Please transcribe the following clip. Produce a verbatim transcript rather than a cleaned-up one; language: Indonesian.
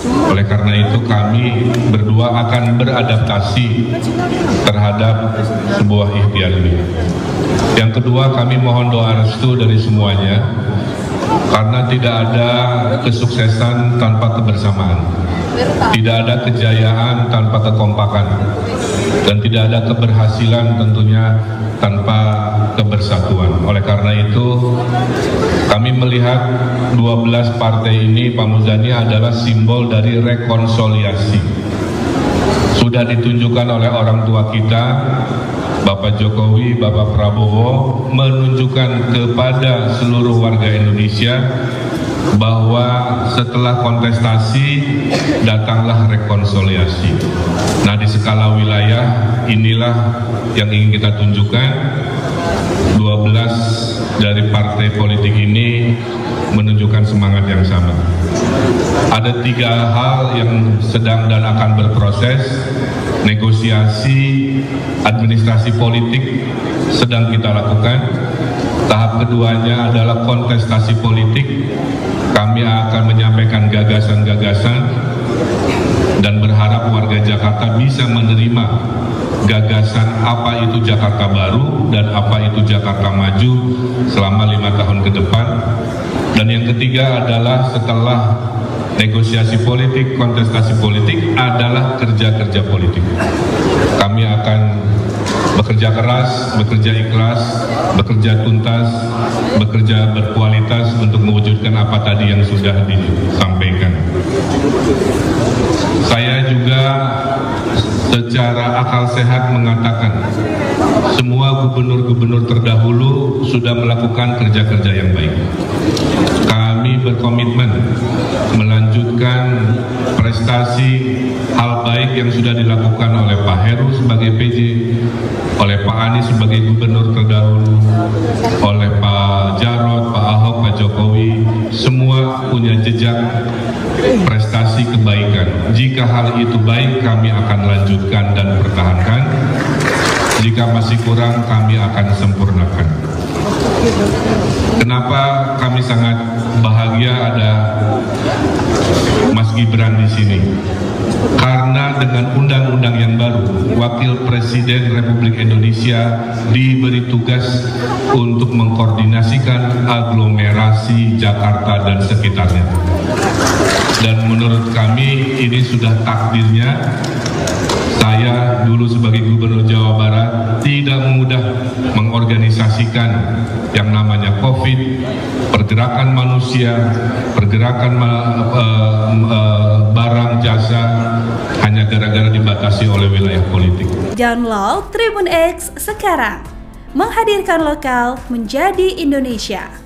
Oleh karena itu kami berdua akan beradaptasi terhadap sebuah ikhtiar ini. Yang kedua, kami mohon doa restu dari semuanya, karena tidak ada kesuksesan tanpa kebersamaan, tidak ada kejayaan tanpa kekompakan, dan tidak ada keberhasilan tentunya tanpa kebersatuan. Oleh karena itu kami melihat dua belas partai ini, Pak Muzani, adalah simbol dari rekonsiliasi. Sudah ditunjukkan oleh orang tua kita, Bapak Jokowi, Bapak Prabowo, menunjukkan kepada seluruh warga Indonesia bahwa setelah kontestasi datanglah rekonsiliasi. Nah, di skala wilayah inilah yang ingin kita tunjukkan. dua belas dari partai politik ini menunjukkan semangat yang sama. Ada tiga hal yang sedang dan akan berproses. Negosiasi administrasi politik sedang kita lakukan. Tahap keduanya adalah kontestasi politik. Kami akan menyampaikan gagasan-gagasan dan berharap warga Jakarta bisa menerima gagasan apa itu Jakarta baru dan apa itu Jakarta maju selama lima tahun ke depan. Dan yang ketiga adalah setelah negosiasi politik, kontestasi politik adalah kerja-kerja politik. Kami akan bekerja keras, bekerja ikhlas, bekerja tuntas, bekerja berkualitas untuk mewujudkan apa tadi yang sudah disampaikan. Saya juga secara akal sehat mengatakan semua gubernur-gubernur terdahulu sudah melakukan kerja-kerja yang baik. Kami berkomitmen melanjutkan prestasi hal baik yang sudah dilakukan oleh Pak Heru sebagai P J, oleh Pak Anies sebagai gubernur terdahulu, oleh Pak Jarod, Pak Ahok, Pak Jokowi. Semua punya jejak prestasi kebaikan. Jika hal itu baik, kami akan lanjutkan dan pertahankan. Jika masih kurang, kami akan sempurnakan. Kenapa kami sangat bahagia ada Mas Gibran di sini? Karena dengan undang-undang yang baru, Wakil Presiden Republik Indonesia diberi tugas untuk mengkoordinasikan aglomerasi Jakarta dan sekitarnya. Dan menurut kami ini sudah takdirnya. Saya dulu sebagai Gubernur Jawa Barat tidak mudah mengorganisasikan yang namanya COVID, pergerakan manusia, pergerakan uh, uh, barang jasa, hanya gara-gara dibatasi oleh wilayah politik. Download Tribun X sekarang, menghadirkan lokal menjadi Indonesia.